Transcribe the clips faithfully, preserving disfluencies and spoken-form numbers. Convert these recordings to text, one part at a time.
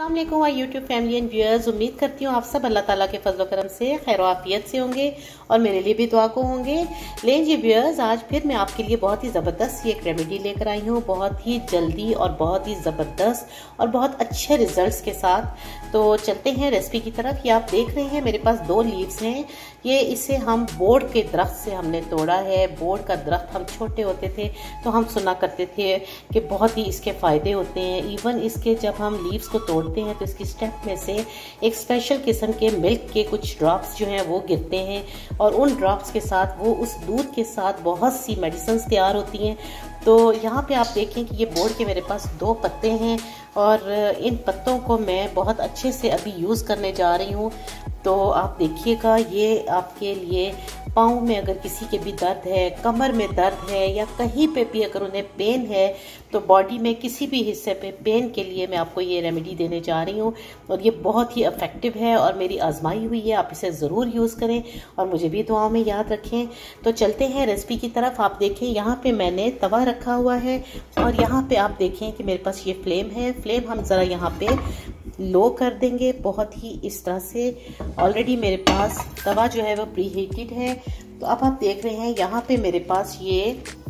अस्सलाम वालेकुम my YouTube family and viewers. उम्मीद करती हूँ आप सब अल्लाह ताला के फजल करम से खैर आफियत से होंगे और मेरे लिए भी दुआ को होंगे। लें जी व्यूअर्स, आज फिर मैं आपके लिए बहुत ही ज़बरदस्त एक रेमेडी लेकर आई हूँ, बहुत ही जल्दी और बहुत ही ज़बरदस्त और बहुत अच्छे रिजल्ट्स के साथ। तो चलते हैं रेसिपी की तरफ। ये आप देख रहे हैं मेरे पास दो लीव्स हैं। ये इसे हम बोर्ड के दरख्त से हमने तोड़ा है। बोर्ड का दरख्त हम छोटे होते थे तो हम सुना करते थे कि बहुत ही इसके फ़ायदे होते हैं। इवन इसके जब हम लीव्स को तोड़ते हैं तो इसकी स्टेप में से एक स्पेशल किस्म के मिल्क के कुछ ड्रॉप्स जो हैं वो गिरते हैं और उन ड्रॉप्स के साथ वो उस दूध के साथ बहुत सी मेडिसिन तैयार होती हैं। तो यहाँ पे आप देखें कि ये बोर्ड के मेरे पास दो पत्ते हैं और इन पत्तों को मैं बहुत अच्छे से अभी यूज़ करने जा रही हूँ। तो आप देखिएगा, ये आपके लिए पाँव में अगर किसी के भी दर्द है, कमर में दर्द है या कहीं पे भी अगर उन्हें पेन है, तो बॉडी में किसी भी हिस्से पे पेन के लिए मैं आपको ये रेमेडी देने जा रही हूँ और ये बहुत ही इफ़ेक्टिव है और मेरी आजमाई हुई है। आप इसे ज़रूर यूज़ करें और मुझे भी दुआओं में याद रखें। तो चलते हैं रेसिपी की तरफ। आप देखें यहाँ पे मैंने तवा रखा हुआ है और यहाँ पे आप देखें कि मेरे पास ये फ्लेम है। फ्लेम हम ज़रा यहाँ पे लो कर देंगे, बहुत ही इस तरह से। ऑलरेडी मेरे पास तवा जो है वो प्री हीटेड है। तो अब आप देख रहे हैं यहाँ पे मेरे पास ये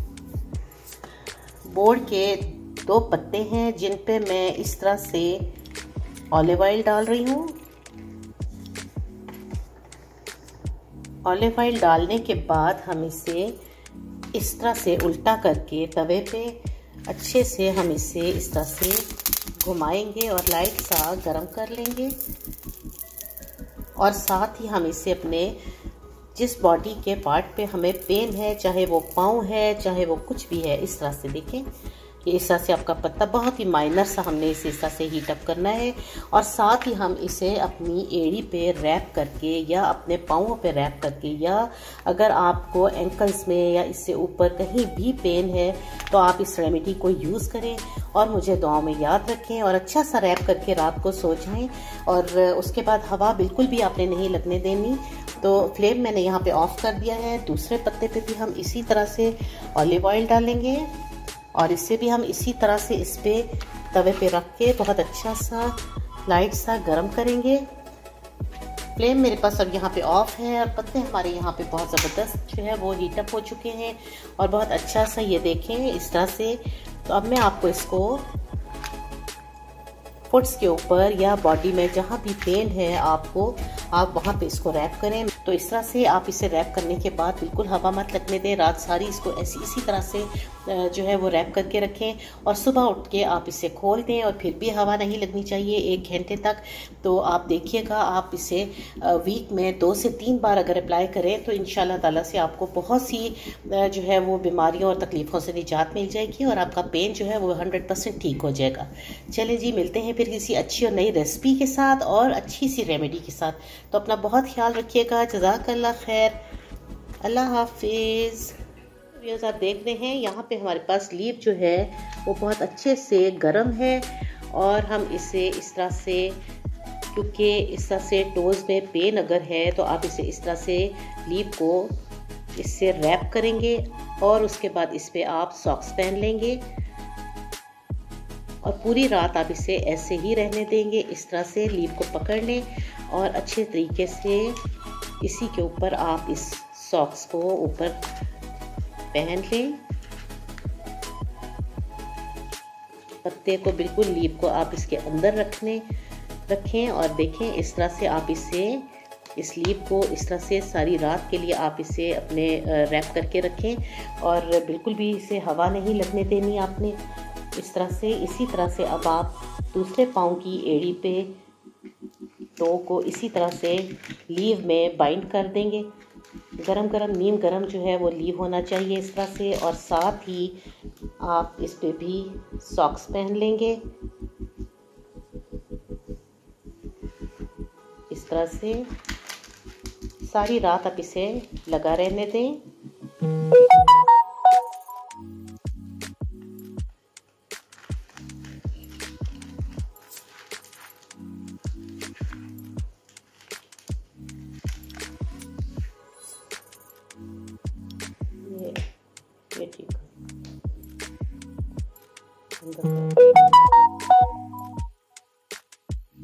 बोर्ड के दो पत्ते हैं जिन पे मैं इस तरह से ऑलिव ऑयल डाल रही हूँ। ऑलिव ऑयल डालने के बाद हम इसे इस तरह से उल्टा करके तवे पे अच्छे से हम इसे इस तरह से घुमाएंगे और लाइट सा गरम कर लेंगे। और साथ ही हम इसे अपने जिस बॉडी के पार्ट पे हमें पेन है, चाहे वो पाँव है चाहे वो कुछ भी है, इस तरह से देखें ये इस तरह से आपका पत्ता बहुत ही माइनर सा हमने इसे इस तरह से हीट अप करना है। और साथ ही हम इसे अपनी एड़ी पे रैप करके या अपने पाँवों पे रैप करके, या अगर आपको एंकल्स में या इससे ऊपर कहीं भी पेन है तो आप इस रेमेडी को यूज़ करें और मुझे दुआओं में याद रखें। और अच्छा सा रैप करके रात को सो जाएं और उसके बाद हवा बिल्कुल भी आपने नहीं लगने देनी। तो फ्लेम मैंने यहाँ पे ऑफ कर दिया है। दूसरे पत्ते पे भी हम इसी तरह से ऑलिव ऑयल डालेंगे और इससे भी हम इसी तरह से इस पे तवे पे रख के बहुत अच्छा सा लाइट सा गरम करेंगे। फ्लेम मेरे पास अब यहाँ पे ऑफ है और पत्ते हमारे यहाँ पे बहुत ज़बरदस्त जो है वो हीट अप हो चुके हैं और बहुत अच्छा सा ये देखें इस तरह से। तो अब मैं आपको इसको फुट्स के ऊपर या बॉडी में जहाँ भी पेन है आपको, आप वहाँ पे इसको रैप करें। तो इस तरह से आप इसे रैप करने के बाद बिल्कुल हवा मत लगने दें। रात सारी इसको ऐसी इसी तरह से जो है वो रैप करके रखें और सुबह उठ के आप इसे खोल दें और फिर भी हवा नहीं लगनी चाहिए एक घंटे तक। तो आप देखिएगा, आप इसे वीक में दो से तीन बार अगर अप्लाई करें तो इंशाल्लाह ताला से आपको बहुत सी जो है वो बीमारियों और तकलीफ़ों से निजात मिल जाएगी और आपका पेन जो है वो हंड्रेड परसेंट ठीक हो जाएगा। चलें जी, मिलते हैं फिर किसी अच्छी और नई रेसिपी के साथ और अच्छी सी रेमेडी के साथ। तो अपना बहुत ख्याल रखिएगा। जज़ाकल्लाह खैर, अल्लाह हाफिज़। व्यूअर्स, आप देख रहे हैं यहाँ पे हमारे पास लीफ जो है वो बहुत अच्छे से गर्म है और हम इसे इस तरह से, क्योंकि इस तरह से टोज़ में पेन अगर है तो आप इसे इस तरह से लीफ को इससे रैप करेंगे और उसके बाद इस पे आप सॉक्स पहन लेंगे और पूरी रात आप इसे ऐसे ही रहने देंगे। इस तरह से लीफ को पकड़ लें और अच्छे तरीके से इसी के ऊपर आप इस सॉक्स को ऊपर पहन लें। पत्ते को बिल्कुल लीफ को आप इसके अंदर रखने रखें और देखें इस तरह से आप इसे इस लीफ को इस तरह से सारी रात के लिए आप इसे अपने रैप करके रखें और बिल्कुल भी इसे हवा नहीं लगने देनी आपने। इस तरह से इसी तरह से अब आप दूसरे पाँव की एड़ी पे टो को इसी तरह से लीव में बाइंड कर देंगे। गरम गरम नीम गरम जो है वो लीव होना चाहिए इस तरह से। और साथ ही आप इस पे भी सॉक्स पहन लेंगे इस तरह से। सारी रात आप इसे लगा रहने दें। ये ये ठीक है।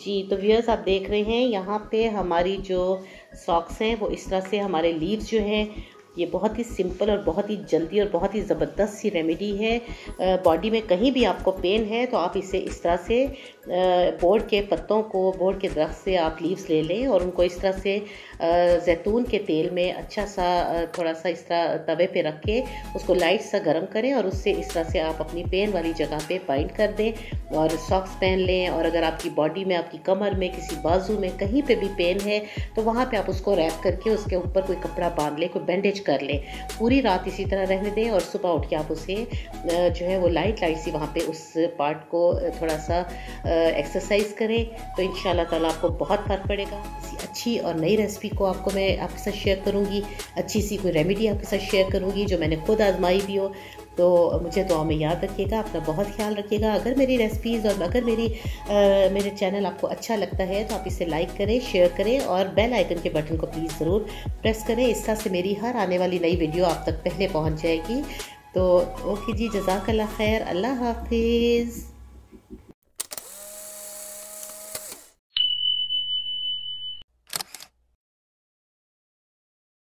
जी, तो व्यूअर्स आप देख रहे हैं यहाँ पे हमारी जो सॉक्स हैं वो इस तरह से हमारे लीव्स जो हैं ये बहुत ही सिंपल और बहुत ही जल्दी और बहुत ही ज़बरदस्त सी रेमेडी है। बॉडी में कहीं भी आपको पेन है तो आप इसे इस तरह से बोर्ड के पत्तों को, बोर्ड के दरख्त से आप लीव्स ले लें और उनको इस तरह से जैतून के तेल में अच्छा सा थोड़ा सा इस तरह तवे पे रख के उसको लाइट सा गर्म करें और उससे इस तरह से आप अपनी पेन वाली जगह पे बाइंड कर दें और सॉक्स पहन लें। और अगर आपकी बॉडी में, आपकी कमर में, किसी बाजू में कहीं पे भी पेन है तो वहाँ पे आप उसको रैप करके उसके ऊपर कोई कपड़ा बांध लें, कोई बैंडेज कर लें, पूरी रात इसी तरह रहने दें और सुबह उठ के आप उसे जो है वो लाइट लाइट सी वहाँ पे उस पार्ट को थोड़ा सा एक्सरसाइज करें तो इंशाल्लाह ताला आपको बहुत फ़र्क पड़ेगा। किसी अच्छी और नई रेसिपी को आपको मैं आपके साथ शेयर करूँगी, अच्छी सी कोई रेमेडी आपके साथ शेयर करूँगी जो मैंने खुद आजमाई भी हो। तो मुझे दुआ में याद रखिएगा, अपना बहुत ख्याल रखिएगा। अगर मेरी रेसिपीज़ और अगर मेरी आ, मेरे चैनल आपको अच्छा लगता है तो आप इसे लाइक करें, शेयर करें और बेल आइकन के बटन को प्लीज़ ज़रूर प्रेस करें। इस तरह से मेरी हर आने वाली नई वीडियो आप तक पहले पहुंच जाएगी। तो ओके जी, जज़ाकल्लाह खैर, अल्लाह हाफिज़।